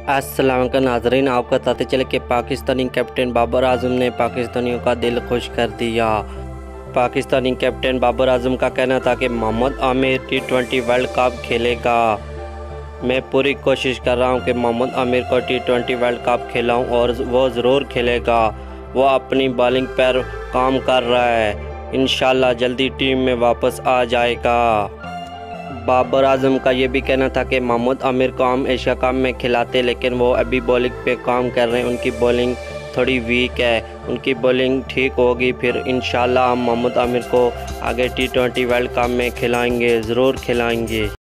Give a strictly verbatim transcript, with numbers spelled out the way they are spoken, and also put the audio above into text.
अस्सलाम वालेकुम नाज़रीन, आपको बताते चले कि पाकिस्तानी कैप्टन बाबर आजम ने पाकिस्तानियों का दिल खुश कर दिया। पाकिस्तानी कैप्टन बाबर आजम का कहना था कि Mohammad Aamir T twenty world cup खेलेगा। मैं पूरी कोशिश कर रहा हूं कि मोहम्मद आमिर को टी ट्वेंटी वर्ल्ड कप खिलाऊं और वो ज़रूर खेलेगा। वो अपनी बॉलिंग पर काम कर रहा है, इंशाल्लाह जल्दी टीम में वापस आ जाएगा। बाबर आजम का ये भी कहना था कि मोहम्मद आमिर को हम एशिया कप में खिलाते, लेकिन वो अभी बॉलिंग पे काम कर रहे हैं। उनकी बॉलिंग थोड़ी वीक है, उनकी बॉलिंग ठीक होगी फिर इंशाल्लाह हम मोहम्मद आमिर को आगे टी ट्वेंटी वर्ल्ड कप में खिलाएंगे, ज़रूर खिलाएंगे।